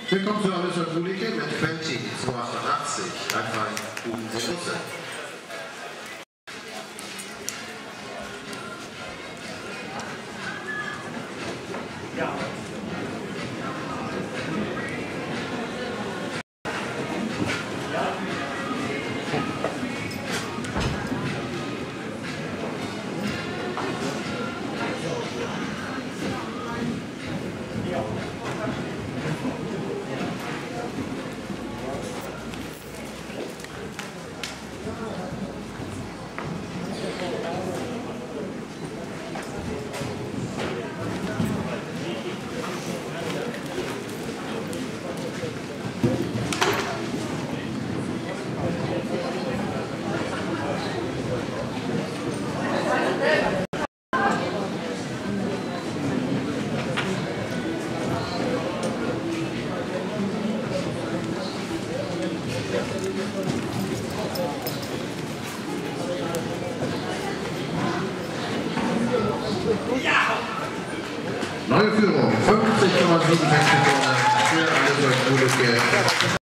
Willkommen zu Alles für Publike mit Quentin 288. Einfach guten Geburtstag. Ja. Neue Führung, 50,7 Sekunden für Alles für Publike.